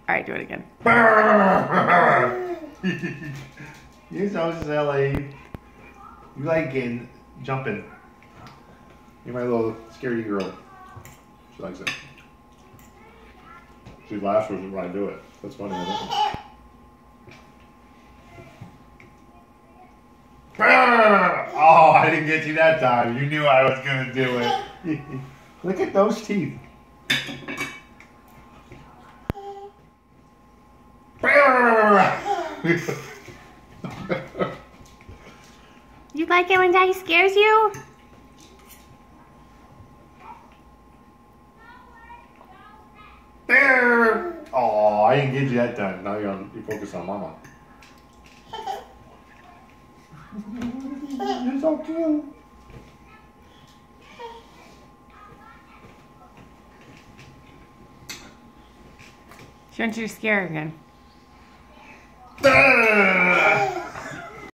All right, do it again. You're so silly. You like getting jumping. You're my little scary girl. She likes it. She laughs when I do it. That's funny, isn't it? Oh, I didn't get you that time. You knew I was going to do it. Look at those teeth. You like it when Daddy scares you? Oh, I didn't get you that time. Now you focus on Mama. You're so cute. She wants you to scare her again.